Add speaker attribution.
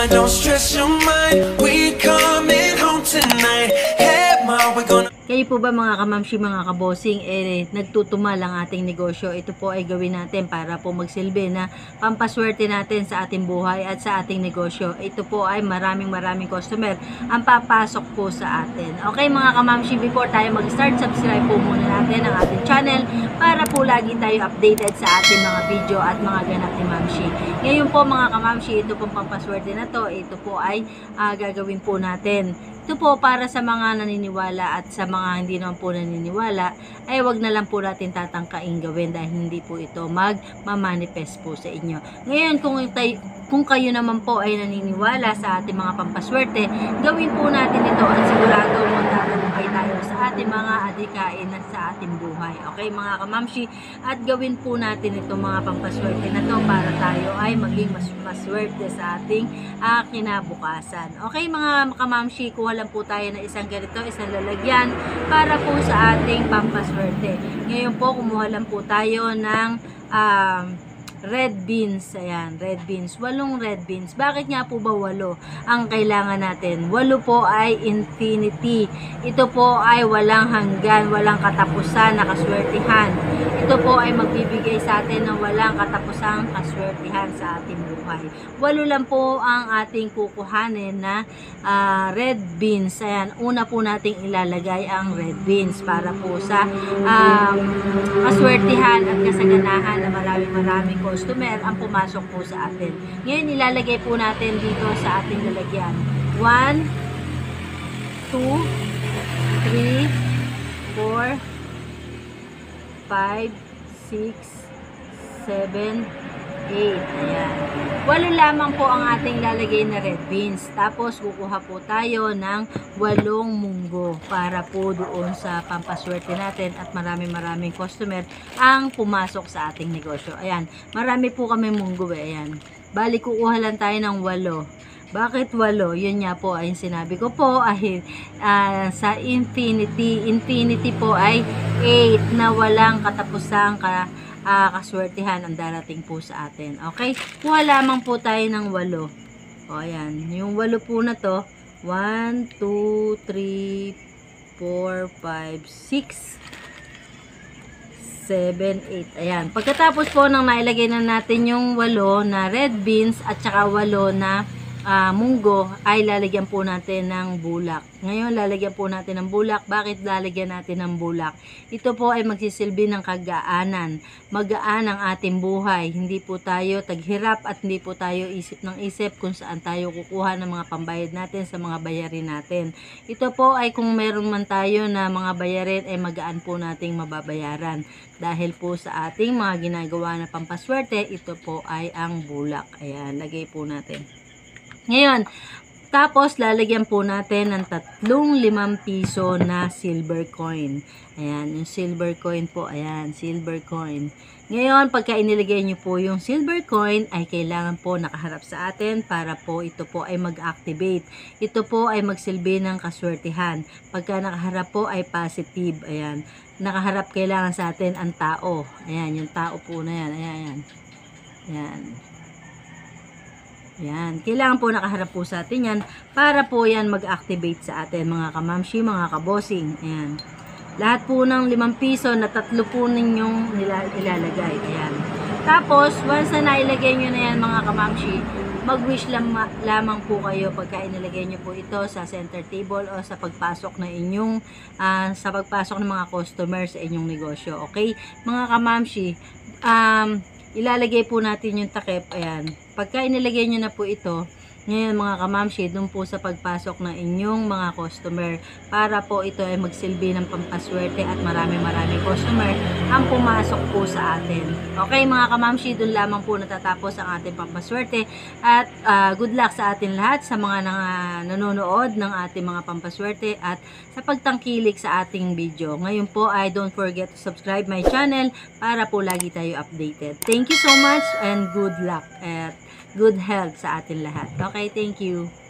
Speaker 1: mama, don't stress your mind. We coming home tonight. Hey, ma, we're gonna.
Speaker 2: Kayo po ba mga kamamshi, mga kabosing, nagtutumal ang ating negosyo? Ito po ay gawin natin para po magsilbi na pampaswerte natin sa ating buhay at sa ating negosyo. Ito po ay maraming customer ang papasok po sa atin. Okay mga kamamshi, before tayo mag-start, subscribe po muna natin ang ating channel para po lagi tayo updated sa ating mga video at mga ganap ni Mamshi. Ngayon po mga kamamshi, ito pong pampaswerte na to, ito po ay gagawin po natin. Ito po para sa mga naniniwala at sa mga hindi naman po naniniwala ay wag na lang po natin tatangkain gawin dahil hindi po ito magmamanifest po sa inyo. Ngayon kung kayo naman po ay naniniwala sa ating mga pampaswerte, gawin po natin ito at sigurado magtatagumpay tayo sa ating mga adhikain at sa ating buhay. Okay mga kamamshi, at gawin po natin ito mga pampaswerte na to para tayo ay maging mas maswerte sa ating kinabukasan. Okay mga kamamshi, kuha lang po tayo ng isang ganito, isang lalagyan para po sa ating pampaswerte. Ngayon po kumuha lang po tayo ng red beans. Ayan, red beans. 8 red beans. Bakit nga po ba 8 ang kailangan natin? 8 po ay infinity. Ito po ay walang hanggan, walang katapusan na kaswertihan. Ito po ay magbibigay sa atin ng walang katapusang kaswertihan sa ating buhay. 8 lang po ang ating kukuhanin na red beans. Ayan, una po nating ilalagay ang red beans para po sa kaswertihan at kasaganahan na maraming customer ang pumasok po sa atin. Ngayon ilalagay po natin dito sa ating lalagyan. 1, 2, 3, 4, 5, 6, 7, 8. Ayan. 8 lamang po ang ating lalagay na red beans. Tapos kukuha po tayo ng 8 munggo para po doon sa pampaswerte natin at maraming customer ang pumasok sa ating negosyo. Ayan. Marami po kami munggo Ayan. Bali kukuha lang tayo ng 8. Bakit 8? Yun nga po ay sinabi ko po ay sa infinity. Infinity po ay 8 na walang katapusang kaswertihan ang darating po sa atin. Okay? Kuha lamang po tayo ng 8. O ayan. Yung 8 po na to. 1, 2, 3, 4, 5, 6, 7, 8. Ayan. Pagkatapos po nang nailagay na natin yung 8 na red beans at saka 8 na munggo, ay lalagyan po natin ng bulak. Ngayon lalagyan po natin ng bulak. Bakit lalagyan natin ng bulak? Ito po ay magsisilbi ng kagaanan. Magaan ang ating buhay. Hindi po tayo taghirap at hindi po tayo isip ng isip kung saan tayo kukuha ng mga pambayad natin sa mga bayarin natin. Ito po ay kung meron man tayo na mga bayarin ay magaan po nating mababayaran. Dahil po sa ating mga ginagawa na pampaswerte, ito po ay ang bulak. Ayan, lagay po natin. Ngayon, tapos lalagyan po natin ng 3 5 piso na silver coin. Ayan, yung silver coin po. Ayan, silver coin. Ngayon, pagka inilagay nyo po yung silver coin, ay kailangan po nakaharap sa atin para po ito po ay mag-activate. Ito po ay magsilbi ng kaswertihan. Pagka nakaharap po ay positive. Ayan, nakaharap kailangan sa atin ang tao. Ayan, yung tao po na yan. Ayan. Ayan. Yan. Kailangan po nakaharap po sa atin yan para po yan mag-activate sa atin mga kamamshi, mga kabosing. Ayan. Lahat po ng 5 piso na 3 po ninyong ilalagay. Ayan. Tapos, once na nailagay nyo na yan mga kamamshi, mag-wish lamang po kayo pagka inilagay nyo po ito sa center table o sa pagpasok na inyong sa pagpasok ng mga customer sa inyong negosyo. Okay? Mga kamamshi, ilalagay po natin yung takip. Ayan. Pagka inilagay nyo na po ito, ngayon mga kamamshi, dun po sa pagpasok ng inyong mga customer para po ito ay magsilbi ng pampaswerte at maraming customer ang pumasok po sa atin. Okay mga kamamshi, dun lamang po natatapos ang ating pampaswerte at good luck sa atin lahat sa mga nanonood ng ating mga pampaswerte at sa pagtangkilik sa ating video. Ngayon po ay don't forget to subscribe my channel para po lagi tayo updated. Thank you so much and good luck at good health sa atin lahat. Okay, thank you.